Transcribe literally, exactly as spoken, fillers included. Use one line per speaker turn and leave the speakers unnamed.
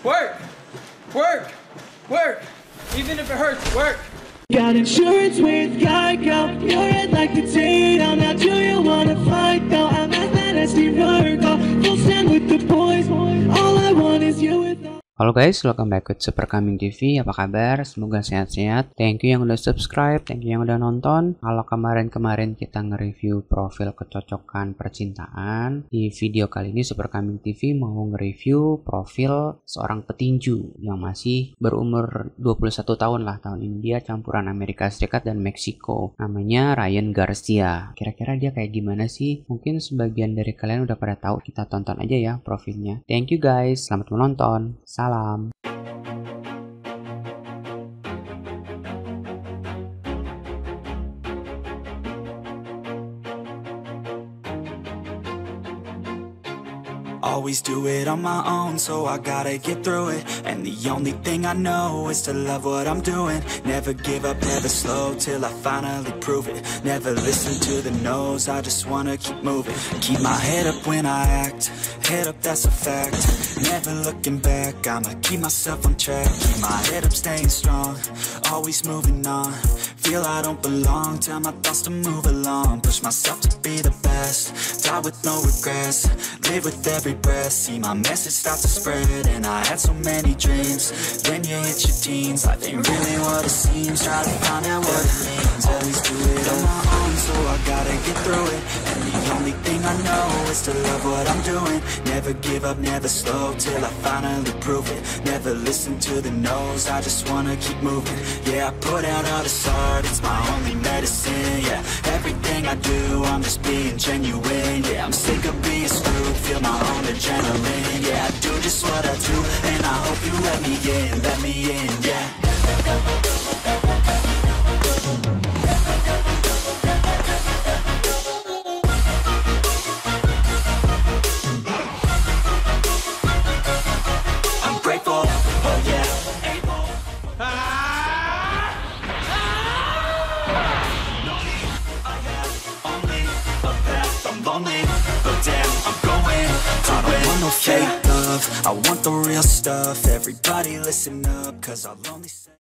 Work! Work! Work! Even if it hurts, work!
Got insurance with Geico. You're red like potato. Now do you wanna fight though? I'm as bad as Steve Urkel. Full stand with the boys. All I want is you with the...
Halo guys, welcome back with Super Kambing T V. Apa kabar? Semoga sehat-sehat. Thank you yang udah subscribe, thank you yang udah nonton. Kalau kemarin-kemarin kita nge-review profil kecocokan percintaan, di video kali ini Super Kambing T V mau nge-review profil seorang petinju yang masih berumur dua puluh satu tahun lah tahun ini. Dia campuran Amerika Serikat dan Meksiko. Namanya Ryan Garcia. Kira-kira dia kayak gimana sih? Mungkin sebagian dari kalian udah pada tahu. Kita tonton aja ya profilnya. Thank you guys, selamat menonton. Salam.
Always do it on my own, so I gotta get through it. And the only thing I know is to love what I'm doing. Never give up, never slow, till I finally prove it. Never listen to the no's, I just wanna keep moving. Keep my head up when I act, head up, that's a fact. Never looking back, I'ma keep myself on track. Keep my head up, staying strong, always moving on. Feel I don't belong, tell my thoughts to move along. Push myself to be the best, die with no regrets. Live with every breath, see my message start to spread. And I had so many dreams, then you hit your teens. Life ain't really what it seems, try to find out what it means. Always do it on my own, so I gotta get through it. And the only thing I know is to love what I'm doing. Never give up, never slow, till I finally prove it. Never listen to the no's, I just wanna keep moving. Yeah, I put out all this art, it's my only medicine. Yeah, everything I do, I'm just being genuine. Yeah, I'm sick of being screwed, feel my own adrenaline. Yeah, I do just what I do, and I hope you let me in, let me in, yeah. I'm grateful, oh yeah, able. I have only a path, I'm lonely, but damn, I'm going to I don't want no fake love, I want the real stuff. Everybody listen up, cause I'll only say